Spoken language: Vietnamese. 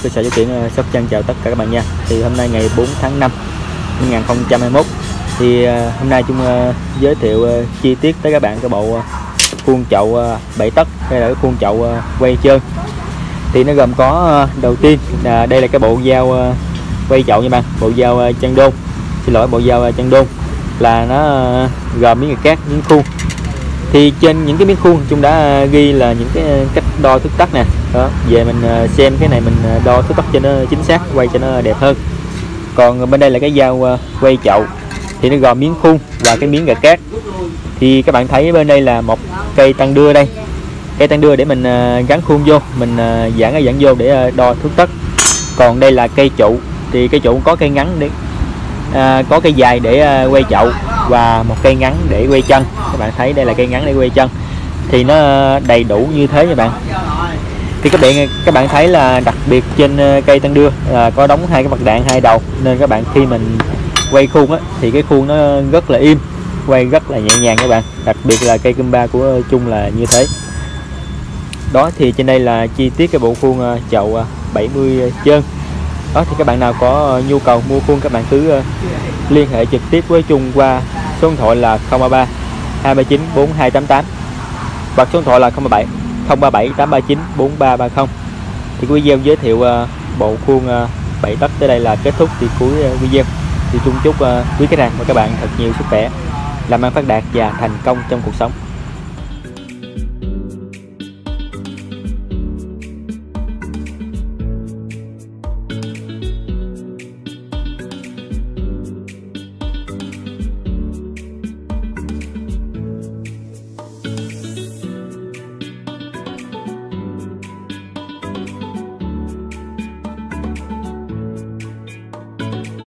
Cơ sở Châu Kiển Sóc Trăng chào tất cả các bạn nha. Thì hôm nay ngày 4 tháng 5 2021 thì hôm nay Trung giới thiệu chi tiết tới các bạn cái bộ khuôn chậu 7 tấc hay là cái khuôn chậu quay trơn. Thì nó gồm có đầu tiên là đây là cái bộ dao quay chậu nha bạn, bộ dao chân đôn. Xin lỗi, bộ dao chân đôn là nó gồm miếng cát, miếng khuôn. Thì trên những cái miếng khuôn Trung đã ghi là những cái cách đo thước tấc nè. Đó, về mình xem cái này mình đo thước tấc cho nó chính xác, quay cho nó đẹp hơn. Còn bên đây là cái dao quay chậu thì nó gồm miếng khuôn và cái miếng cát. Thì các bạn thấy bên đây là một cây tăng đưa đây, cây tăng đưa để mình gắn khuôn vô, mình giãn vô để đo thước tấc. Còn đây là cây trụ, thì cây trụ có cây ngắn để có cây dài để quay chậu và một cây ngắn để quay chân. Các bạn thấy đây là cây ngắn để quay chân thì nó đầy đủ như thế nha bạn. Thì các bạn thấy là đặc biệt trên cây tăng đưa có đóng hai cái bật đạn hai đầu, nên các bạn khi mình quay khuôn á, thì cái khuôn nó rất là im, quay rất là nhẹ nhàng các bạn. Đặc biệt là cây Kumba của Trung là như thế. Đó, thì trên đây là chi tiết cái bộ khuôn chậu 70 trơn. Đó, thì các bạn nào có nhu cầu mua khuôn các bạn cứ liên hệ trực tiếp với Trung qua số điện thoại là 033 239 4288 hoặc số điện thoại là 037 839 4330. Thì cái video giới thiệu bộ khuôn 7 tấc tới đây là kết thúc. Thì cuối video thì Trung chúc quý khách hàng và các bạn thật nhiều sức khỏe, làm ăn phát đạt và thành công trong cuộc sống.